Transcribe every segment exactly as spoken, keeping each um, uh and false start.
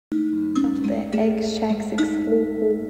The X Tracks exclusive.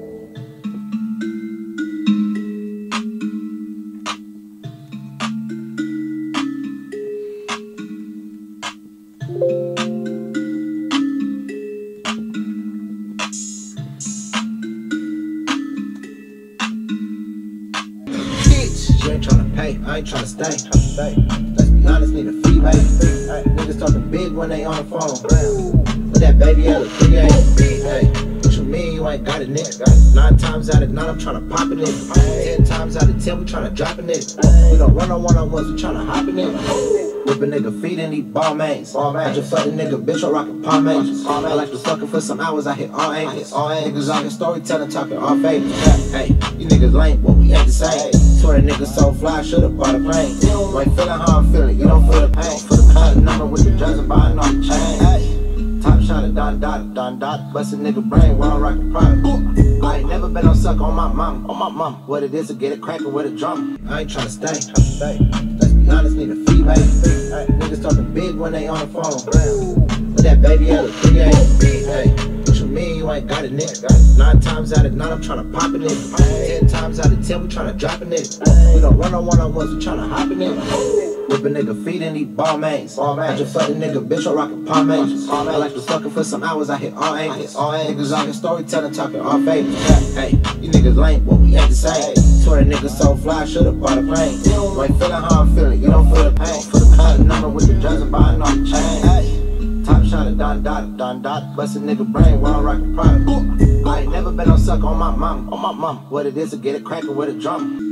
Bitch, you ain't tryna pay, I ain't tryna stay. stay. Let's be honest, need a fee, baby. Hey, niggas talking big when they on the phone. But that baby had a three A. Hey, what you mean you ain't got it, nigga? Nine times out of nine, I'm tryna pop it, nigga. Ten times out of ten, we tryna drop it, nigga. We don't run on one-on-ones, we tryna hop it, nigga. Whip a nigga feet and eat ball mains. I just fuck a nigga, bitch, I'm rockin' pomades. I like to fuck her for some hours, I hit all angles. Niggas out here storytelling, talking all favors. Hey, you niggas lame, but we ain't the same. Swear a nigga so fly, should've bought a plane. You ain't feeling how I'm feeling, you don't feel the pain. For the cut number with the drugs and buying all the chain. Top shot of Don Dot, Don Dot, bust a nigga brain while I'm rockin' product. I ain't never been on suck on my mama, on my mama. What it is to get it crackin' with a drum. I ain't tryna stay, stay. Let's be honest, need a fee, baby. Hey, niggas talking big when they on the phone. But that baby had a three A. Hey, what you mean you ain't got it, nigga? Nine times out of nine, I'm tryna pop it, nigga. Ten times out of ten, we tryna drop it, nigga. We don't run on one-on-ones, we tryna hop it, nigga. Whip a nigga feet and eat ball mains. I just fuck a nigga, bitch, I'm rockin' pomades. I like to fuck her for some hours, I hit all angles. Niggas out here storytelling, talking all favors. Hey, you niggas lame, but we ain't the same. Swear a nigga so fly, should've bought a plane. You ain't feeling how I'm feeling, you don't feel the pain. For the cut number with the drugs and buying all the chain. Top shot of Don Dot, Don Dot, bust a nigga brain while I'm rockin' product. I ain't never been on suck on my mama, on my mama. What it is to get it crackin' with a drum.